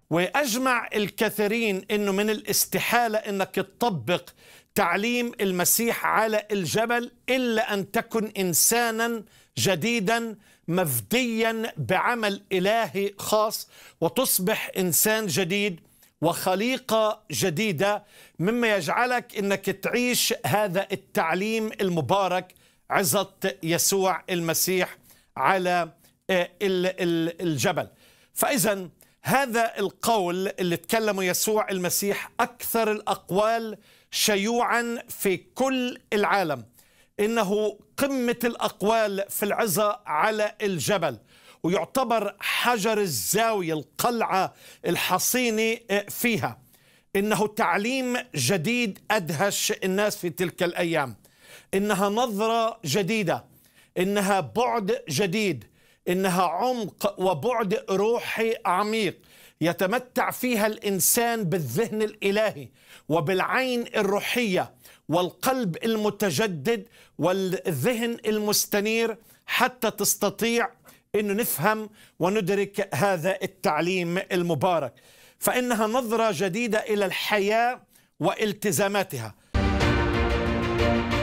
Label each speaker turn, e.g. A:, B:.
A: وأجمع الكثيرين أنه من الاستحالة أنك تطبق تعليم المسيح على الجبل إلا أن تكن إنسانا جديدا مفديا بعمل إلهي خاص، وتصبح إنسان جديد وخليقة جديدة، مما يجعلك أنك تعيش هذا التعليم المبارك عظة يسوع المسيح على الجبل. فإذا هذا القول اللي تكلمه يسوع المسيح أكثر الأقوال شيوعا في كل العالم، إنه قمة الأقوال في العظة على الجبل، ويعتبر حجر الزاوية، القلعة الحصينة فيها. إنه تعليم جديد أدهش الناس في تلك الأيام، إنها نظرة جديدة، إنها بعد جديد، إنها عمق وبعد روحي عميق يتمتع فيها الإنسان بالذهن الإلهي وبالعين الروحية والقلب المتجدد والذهن المستنير، حتى تستطيع أن نفهم وندرك هذا التعليم المبارك. فإنها نظرة جديدة إلى الحياة والتزاماتها.